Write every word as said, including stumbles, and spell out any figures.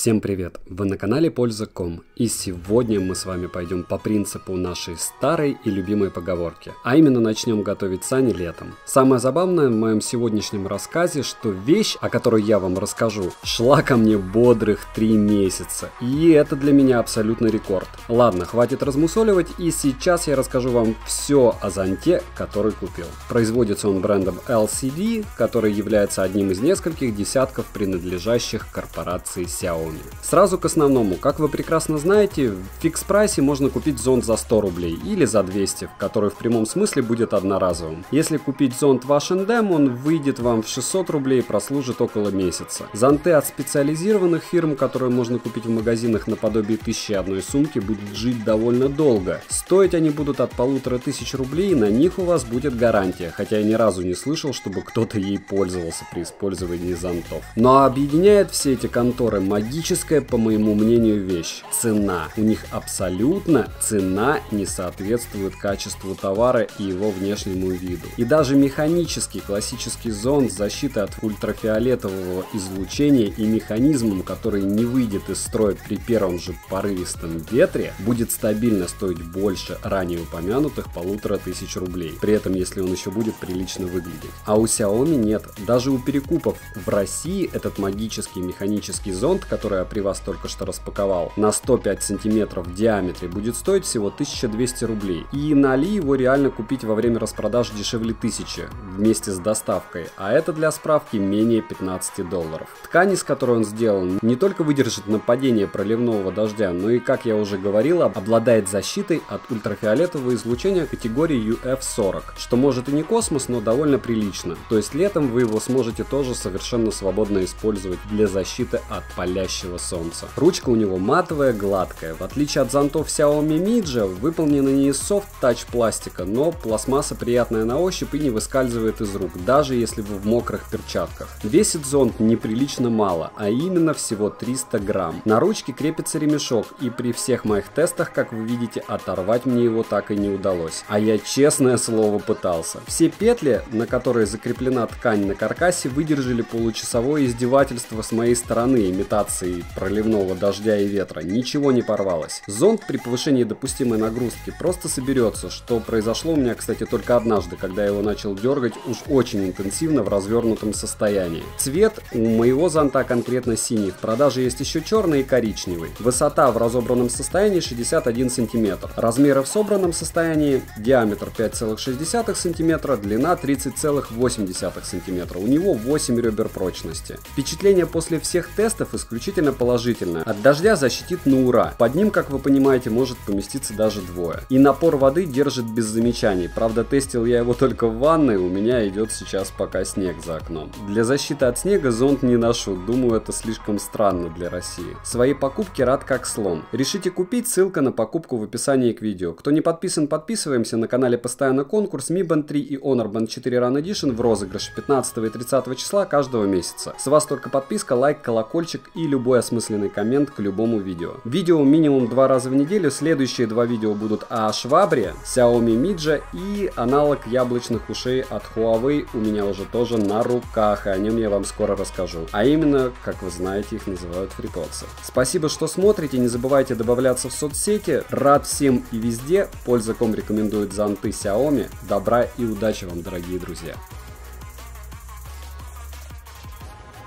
Всем привет! Вы на канале Польза точка ком, и сегодня мы с вами пойдем по принципу нашей старой и любимой поговорки, а именно начнем готовить сани летом. Самое забавное в моем сегодняшнем рассказе, что вещь, о которой я вам расскажу, шла ко мне бодрых три месяца, и это для меня абсолютный рекорд. Ладно, хватит размусоливать, и сейчас я расскажу вам все о зонте, который купил. Производится он брендом эл си ди, который является одним из нескольких десятков принадлежащих корпорации Xiaomi. Сразу к основному. Как вы прекрасно знаете, в фикс-прайсе можно купить зонт за сто рублей или за двести, который в прямом смысле будет одноразовым. Если купить зонт в эйч энд эм, он выйдет вам в шестьсот рублей и прослужит около месяца. Зонты от специализированных фирм, которые можно купить в магазинах наподобие тысячи одной сумки, будут жить довольно долго. Стоить они будут от полутора тысяч рублей, и на них у вас будет гарантия, хотя я ни разу не слышал, чтобы кто-то ей пользовался при использовании зонтов. Но объединяет все эти конторы магическая, по моему мнению, вещь – цена. У них абсолютно цена не соответствует качеству товара и его внешнему виду. И даже механический классический зонт с защитой от ультрафиолетового излучения и механизмом, который не выйдет из строя при первом же порывистом ветре, будет стабильно стоить больше ранее упомянутых полутора тысяч рублей. При этом, если он еще будет прилично выглядеть. А у Xiaomi нет. Даже у перекупов в России этот магический механический зонт, который я при вас только что распаковал, на сто пять сантиметров в диаметре, будет стоить всего тысяча двести рублей. И на Али его реально купить во время распродаж дешевле тысячи вместе с доставкой, а это для справки менее пятнадцати долларов. Ткань, из которой он сделан, не только выдержит нападение проливного дождя, но и, как я уже говорил, обладает защитой от ультрафиолетового излучения категории ю эф сорок, что может и не космос, но довольно прилично. То есть летом вы его сможете тоже совершенно свободно использовать для защиты от палящего солнца. Ручка у него матовая, гладкая. В отличие от зонтов Xiaomi Mijia, выполнена не из софт-тач пластика, но пластмасса приятная на ощупь и не выскальзывает из рук, даже если вы в мокрых перчатках. Весит зонт неприлично мало, а именно всего триста грамм. На ручке крепится ремешок, и при всех моих тестах, как вы видите, оторвать мне его так и не удалось. А я, честное слово, пытался. Все петли, на которые закреплена ткань на каркасе, выдержали получасовое издевательство с моей стороны имитацией проливного дождя и ветра. Ничего не порвалось. Зонт при повышении допустимой нагрузки просто соберется, что произошло у меня, кстати, только однажды, когда я его начал дергать уж очень интенсивно в развернутом состоянии. Цвет у моего зонта конкретно синий, в продаже есть еще черный и коричневый. Высота в разобранном состоянии шестьдесят один сантиметр. Размеры в собранном состоянии: диаметр пять целых шесть десятых сантиметра, длина тридцать целых восемь десятых сантиметра. У него восемь ребер прочности. Впечатление после всех тестов исключительно положительное. От дождя защитит на ура. Под ним, как вы понимаете, может поместиться даже двое. И напор воды держит без замечаний. Правда, тестил я его только в ванной, у меня идет сейчас пока снег за окном. Для защиты от снега зонт не ношу, думаю, это слишком странно для России. Свои покупки рад как слон. Решите купить, ссылка на покупку в описании к видео. Кто не подписан, подписываемся. На канале постоянно конкурс Mi Band три и Honor Band четыре Run Edition в розыгрыше пятнадцатого и тридцатого числа каждого месяца. С вас только подписка, лайк, колокольчик и любой осмысленный коммент к любому видео. Видео минимум два раза в неделю. Следующие два видео будут о швабре, Xiaomi Mijia и аналог яблочных ушей от Huawei у меня уже тоже на руках, и о нем я вам скоро расскажу. А именно, как вы знаете, их называют фриподсы. Спасибо, что смотрите, не забывайте добавляться в соцсети. Рад всем и везде. Польза точка ком рекомендует зонты Xiaomi. Добра и удачи вам, дорогие друзья!